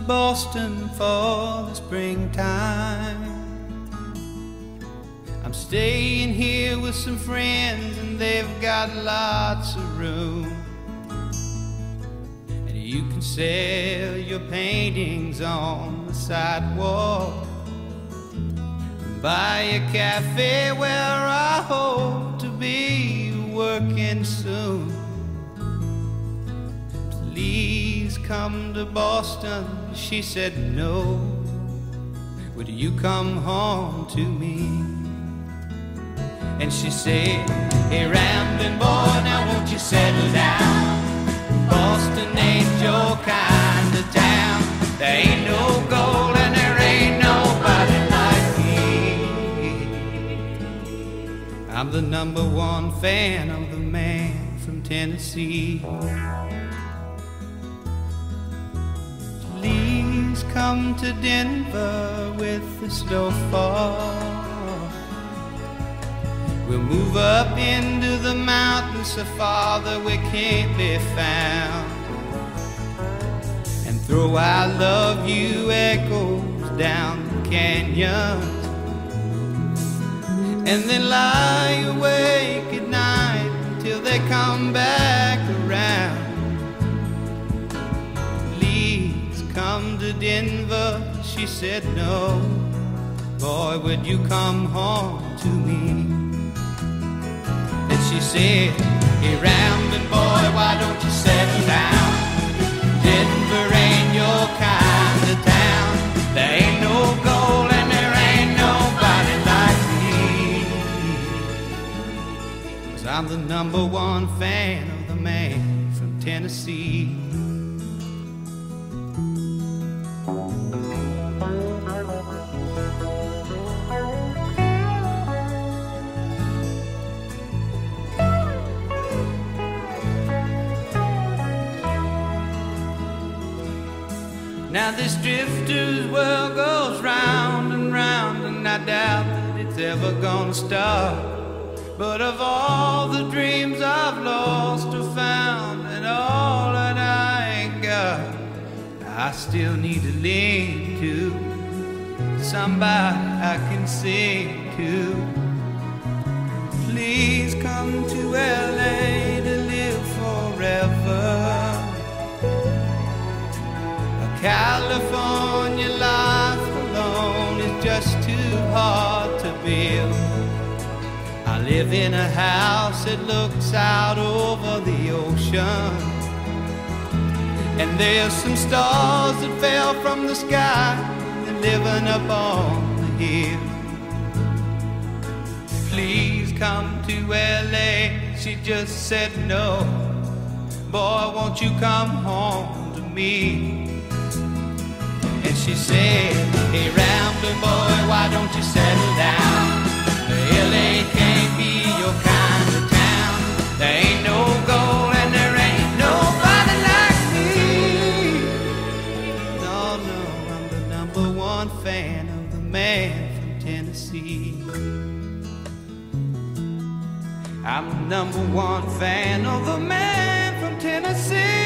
Boston for the springtime. I'm staying here with some friends and they've got lots of room. And you can sell your paintings on the sidewalk and buy a cafe where I hope to be working soon. Please come to Boston, she said no. Would you come home to me? And she said, hey rambling boy, now won't you settle down? Boston ain't your kind of town. There ain't no gold and there ain't nobody like me. I'm the #1 fan of the man from Tennessee. Please come to Denver with the snowfall. We'll move up into the mountains so far that we can't be found, and throw I love you echoes down the canyons, and then lie awake at night till they come back around. Please come to Denver, she said no. Boy, would you come home to me? And she said, hey rambling boy, why don't you settle down? Denver ain't your kind of town. There ain't no gold and there ain't nobody like me. 'Cause I'm the #1 fan of the man from Tennessee. Now this drifter's world goes round and round, and I doubt that it's ever gonna stop. But of all the dreams I've lost or found, and all that I ain't got, I still need to lean to somebody I can sing to. Please come to LA to live forever. California life alone is just too hard to build. I live in a house that looks out over the ocean, and there's some stars that fell from the sky and living up on the hill. Please come to LA, she just said no. Boy, won't you come home to me? And she said, hey rambling boy, why don't you settle down? LA can't be your kind of town. There ain't no gold and there ain't nobody like me. No, no, I'm the #1 fan of the man from Tennessee. I'm the #1 fan of the man from Tennessee.